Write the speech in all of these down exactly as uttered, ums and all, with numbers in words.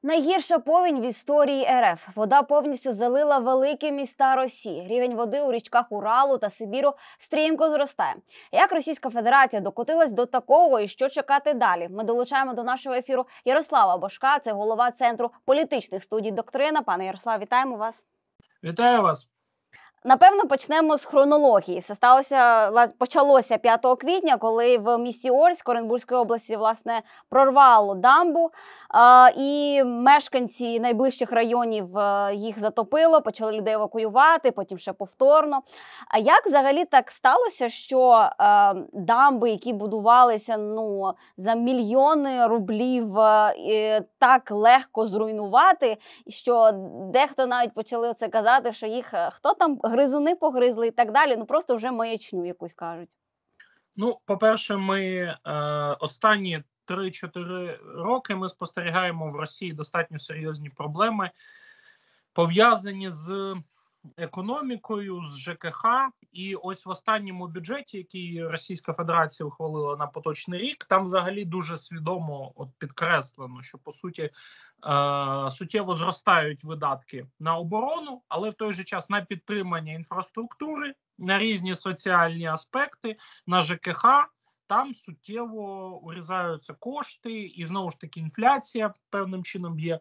Найгірша повінь в історії РФ. Вода повністю залила великі міста Росії. Рівень води у річках Уралу та Сибіру стрімко зростає. Як Російська Федерація докотилась до такого і що чекати далі? Ми долучаємо до нашого ефіру Ярослава Божка, це голова Центру політичних студій «Доктрина». Пане Ярослав, вітаємо вас. Вітаю вас. Напевно, почнемо з хронології. Все сталося, почалося п'ятого квітня, коли в місті Орськ Оренбурзької області, власне, прорвало дамбу, а, і мешканці найближчих районів а, їх затопило, почали людей евакуювати, потім ще повторно. А як взагалі так сталося, що а, дамби, які будувалися ну, за мільйони рублів, а, і так легко зруйнувати, що дехто навіть почали це казати, що їх хто там гризуни погризли і так далі, ну просто вже маячню якусь кажуть. Ну, по-перше, ми е, останні три-чотири роки ми спостерігаємо в Росії достатньо серйозні проблеми, пов'язані з економікою, з ЖКХ. І ось в останньому бюджеті, який Російська Федерація ухвалила на поточний рік, там взагалі дуже свідомо от підкреслено, що по суті е, суттєво зростають видатки на оборону, але в той же час на підтримання інфраструктури, на різні соціальні аспекти, на ЖКХ. Там суттєво урізаються кошти, і знову ж таки інфляція певним чином є.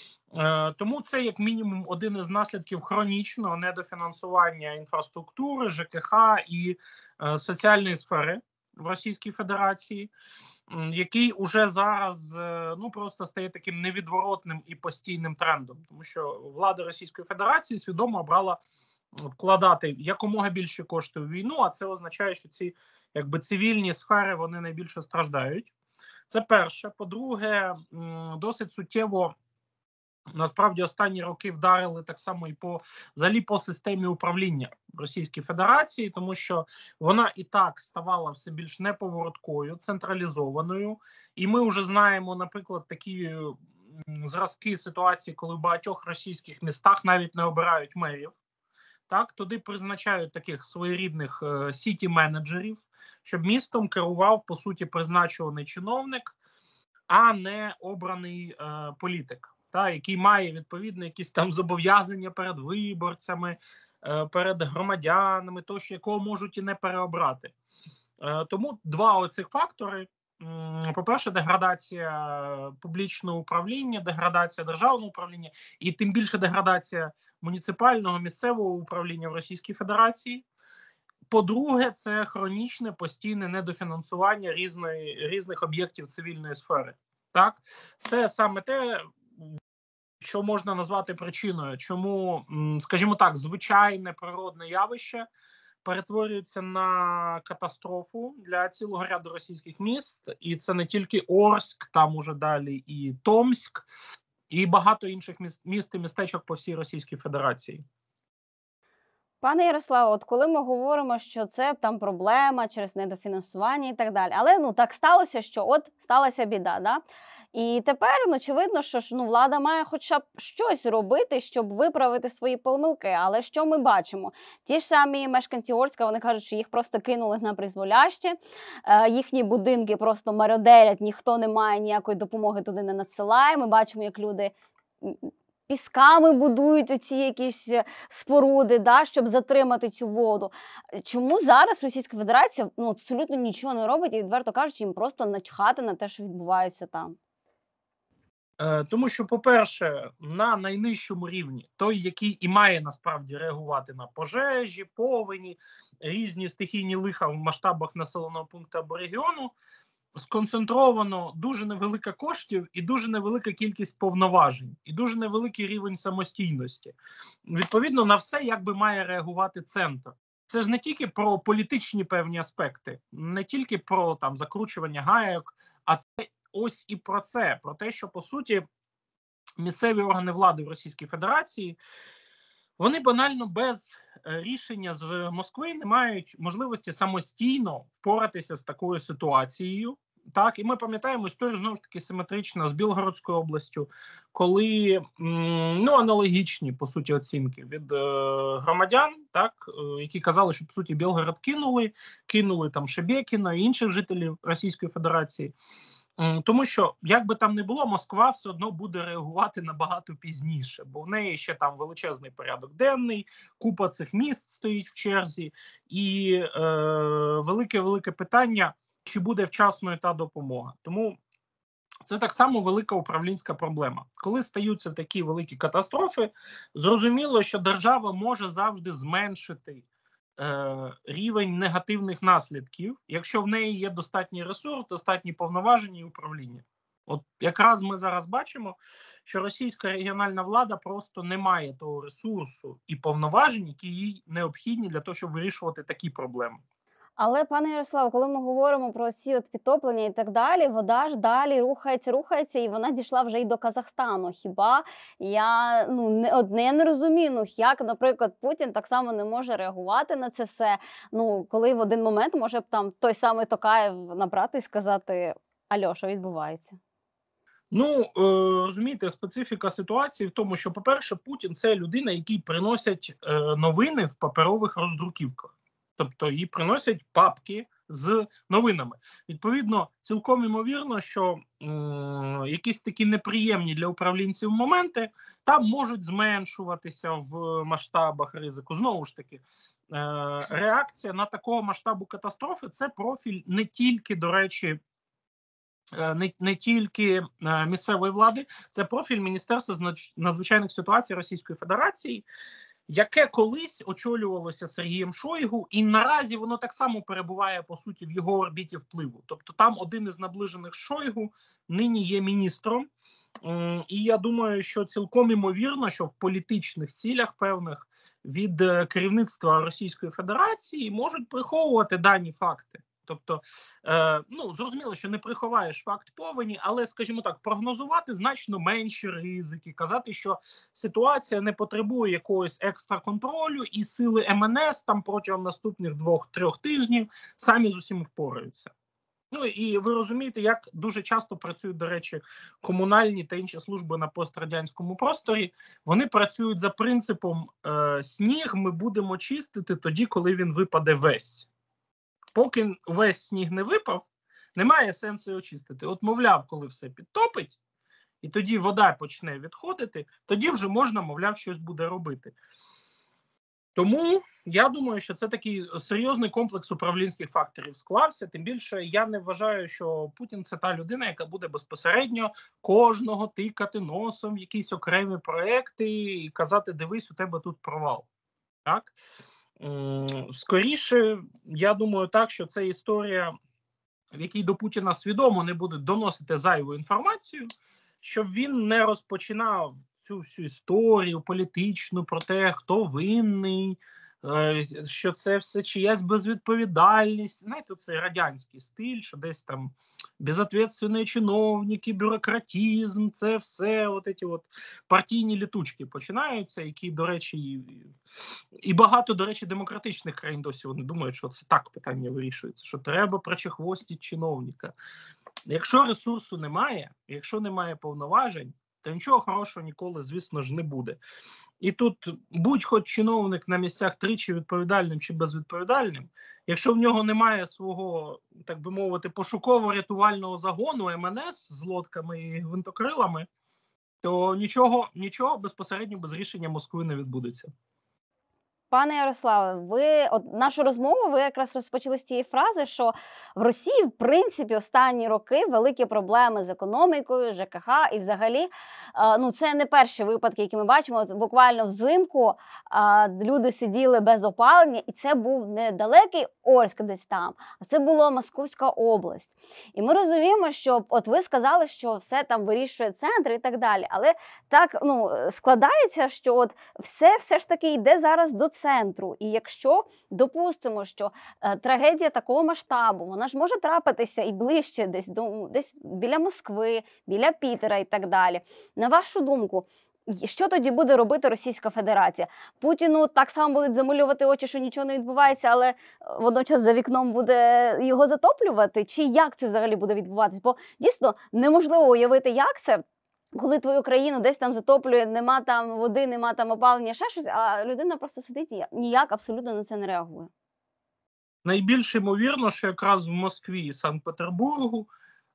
Тому це як мінімум один із наслідків хронічного недофінансування інфраструктури, ЖКХ і е, соціальної сфери в Російській Федерації, який уже зараз е, ну просто стає таким невідворотним і постійним трендом, тому що влада Російської Федерації свідомо обрала вкладати якомога більше коштів у війну, а це означає, що ці якби цивільні сфери вони найбільше страждають. Це перше. По-друге, досить суттєво насправді останні роки вдарили так само і по взагалі по системі управління Російської Федерації, тому що вона і так ставала все більш неповороткою, централізованою. І ми вже знаємо, наприклад, такі зразки ситуації, коли в багатьох російських містах навіть не обирають мерів. Так, туди призначають таких своєрідних е, сіті-менеджерів, щоб містом керував, по суті, призначуваний чиновник, а не обраний е, політик. Та, який має, відповідно, якісь там зобов'язання перед виборцями, е, перед громадянами, тощо, якого можуть і не переобрати. Е, тому два оцих фактори. По-перше, деградація публічного управління, деградація державного управління і тим більше деградація муніципального, місцевого управління в Російській Федерації. По-друге, це хронічне постійне недофінансування різної, різних об'єктів цивільної сфери. Так? Це саме те, що можна назвати причиною, чому, скажімо так, звичайне природне явище перетворюється на катастрофу для цілого ряду російських міст. І це не тільки Орськ, там уже далі і Томськ, і багато інших міст, міст і містечок по всій Російській Федерації. Пане Ярославе, от коли ми говоримо, що це там проблема через недофінансування і так далі, але ну так сталося, що от сталася біда, да? І тепер, ну, очевидно, що ж, ну, влада має хоча б щось робити, щоб виправити свої помилки. Але що ми бачимо? Ті ж самі мешканці Орська, вони кажуть, що їх просто кинули на призволяще, е, їхні будинки просто мародерять, ніхто не має ніякої допомоги туди не надсилає. Ми бачимо, як люди пісками будують оці якісь споруди, да, щоб затримати цю воду. Чому зараз Російська Федерація ну, абсолютно нічого не робить і, відверто кажучи, їм просто начхати на те, що відбувається там? Тому що, по-перше, на найнижчому рівні, той, який і має насправді реагувати на пожежі, повені, різні стихійні лиха в масштабах населеного пункту або регіону, сконцентровано дуже невелика коштів і дуже невелика кількість повноважень, і дуже невеликий рівень самостійності. Відповідно, на все якби має реагувати центр. Це ж не тільки про політичні певні аспекти, не тільки про там закручування гайок, а це ось і про це, про те, що, по суті, місцеві органи влади в Російській Федерації, вони банально без рішення з Москви не мають можливості самостійно впоратися з такою ситуацією. Так, і ми пам'ятаємо історію, знову ж таки, симетрично з Білгородською областю, коли ну, аналогічні, по суті, оцінки від е, громадян, так, е, які казали, що, по суті, Білгород кинули, кинули там Шебекіна і інших жителів Російської Федерації. М, Тому що, як би там не було, Москва все одно буде реагувати набагато пізніше, бо в неї ще там величезний порядок денний, купа цих міст стоїть в черзі, і е, велике-велике питання, чи буде вчасною та допомога. Тому це так само велика управлінська проблема. Коли стаються такі великі катастрофи, зрозуміло, що держава може завжди зменшити е, рівень негативних наслідків, якщо в неї є достатній ресурс, достатні повноваження і управління. От якраз ми зараз бачимо, що російська регіональна влада просто не має того ресурсу і повноважень, які їй необхідні для того, щоб вирішувати такі проблеми. Але, пане Ярославе, коли ми говоримо про ці от підтоплення і так далі, вода ж далі рухається, рухається, і вона дійшла вже й до Казахстану. Хіба я ну не одне не розумію, ну як, наприклад, Путін так само не може реагувати на це все. Ну коли в один момент може б там той самий Токаєв набрати і сказати: Альо, що відбувається? Ну, е, розумієте, специфіка ситуації в тому, що, по-перше, Путін – це людина, який приносять е, новини в паперових роздруківках. Тобто їй приносять папки з новинами. Відповідно, цілком імовірно, що е, якісь такі неприємні для управлінців моменти там можуть зменшуватися в масштабах ризику. Знову ж таки, е, реакція на такого масштабу катастрофи – це профіль не тільки, до речі, Не, не тільки е, місцевої влади, це профіль Міністерства з надзвичайних ситуацій Російської Федерації, яке колись очолювалося Сергієм Шойгу, і наразі воно так само перебуває, по суті, в його орбіті впливу. Тобто там один із наближених Шойгу нині є міністром. М, І я думаю, що цілком імовірно, що в політичних цілях певних від е, керівництва Російської Федерації можуть приховувати дані факти. Тобто, е, ну, зрозуміло, що не приховаєш факт повені, але, скажімо так, прогнозувати значно менші ризики, казати, що ситуація не потребує якогось екстра контролю, і сили ем ен ес там протягом наступних двох-трьох тижнів самі з усім впораються. Ну і ви розумієте, як дуже часто працюють, до речі, комунальні та інші служби на пострадянському просторі. Вони працюють за принципом е, сніг ми будемо чистити тоді, коли він випаде весь. Поки весь сніг не випав, немає сенсу його чистити. От, мовляв, коли все підтопить, і тоді вода почне відходити, тоді вже можна, мовляв, щось буде робити. Тому я думаю, що це такий серйозний комплекс управлінських факторів склався. Тим більше я не вважаю, що Путін – це та людина, яка буде безпосередньо кожного тикати носом в якісь окремі проекти і казати: дивись, у тебе тут провал. Так? Скоріше, я думаю так, що це історія, в якій до Путіна свідомо не будуть доносити зайву інформацію, щоб він не розпочинав цю всю історію політичну про те, хто винний, що це все чиясь безвідповідальність. Знаєте, це радянський стиль, що десь там безответственні чиновники, бюрократизм, це все от ці от партійні літучки починаються, які, до речі, і, і багато, до речі, демократичних країн досі вони думають, що це так питання вирішується, що треба причехвостити чиновника. Якщо ресурсу немає, якщо немає повноважень, то нічого хорошого ніколи, звісно ж, не буде. І тут будь-хоч чиновник на місцях тричі відповідальним чи безвідповідальним, якщо в нього немає свого, так би мовити, пошуково-рятувального загону ем ен ес з лодками і гвинтокрилами, то нічого, нічого безпосередньо без рішення Москви не відбудеться. Пане Ярославе, ви от нашу розмову ви якраз розпочали з тієї фрази, що в Росії, в принципі, останні роки великі проблеми з економікою, же ка ха, і взагалі, е, ну це не перші випадки, які ми бачимо. От буквально взимку е, люди сиділи без опалення, і це був не далекий Орськ десь там, а це була Московська область. І ми розуміємо, що от ви сказали, що все там вирішує центр і так далі, але так ну складається, що от все все ж таки йде зараз до центру. І якщо допустимо, що е, трагедія такого масштабу, вона ж може трапитися і ближче десь до десь біля Москви, біля Пітера і так далі. На вашу думку, що тоді буде робити Російська Федерація? Путіну так само будуть замилювати очі, що нічого не відбувається, але водночас за вікном буде його затоплювати? Чи як це взагалі буде відбуватись? Бо дійсно неможливо уявити, як це, коли твою країну десь там затоплює, нема там води, нема там опалення, ще щось, а людина просто сидить і ніяк абсолютно на це не реагує. Найбільш ймовірно, що якраз в Москві і Санкт-Петербургу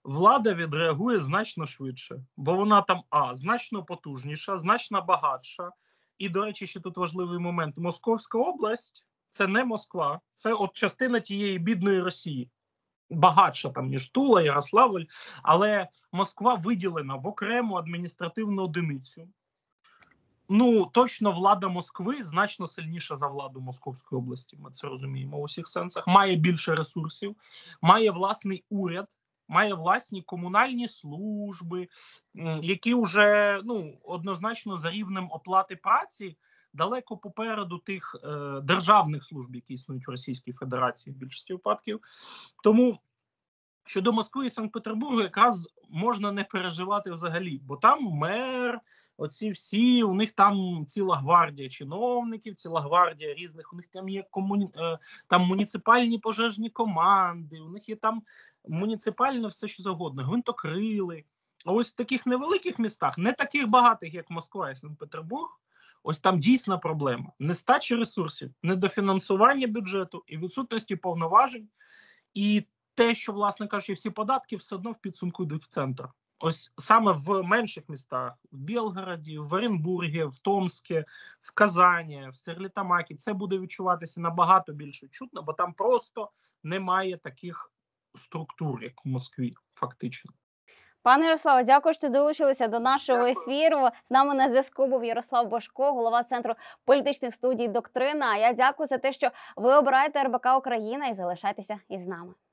влада відреагує значно швидше, бо вона там а значно потужніша, значно багатша. І, до речі, ще тут важливий момент: Московська область це не Москва, це от частина тієї бідної Росії. Багатша там, ніж Тула, Ярославль, але Москва виділена в окрему адміністративну одиницю. Ну, точно влада Москви значно сильніша за владу Московської області, ми це розуміємо у всіх сенсах. Має більше ресурсів, має власний уряд, має власні комунальні служби, які вже, ну, однозначно за рівнем оплати праці далеко попереду тих е, державних служб, які існують в Російській Федерації в більшості випадків. Тому щодо Москви і Санкт-Петербургу якраз можна не переживати взагалі, бо там мер, оці всі, у них там ціла гвардія чиновників, ціла гвардія різних, у них там є комуні... там муніципальні пожежні команди, у них є там муніципальне все, що завгодно, гвинтокрили. А ось в таких невеликих містах, не таких багатих, як Москва і Санкт-Петербург, ось там дійсна проблема. Нестачі ресурсів, недофінансування бюджету і відсутності повноважень. І те, що, власне кажучи, всі податки все одно в підсумку йдуть в центр. Ось саме в менших містах, в Білгороді, в Оренбургі, в Томскі, в Казані, в Стерлітамакі, це буде відчуватися набагато більш відчутно, бо там просто немає таких структур, як в Москві, фактично. Пане Ярославе, дякую, що долучилися до нашого ефіру. З нами на зв'язку був Ярослав Божко, голова Центру політичних студій «Доктрина». А я дякую за те, що ви обираєте РБК Україна і залишайтеся із нами.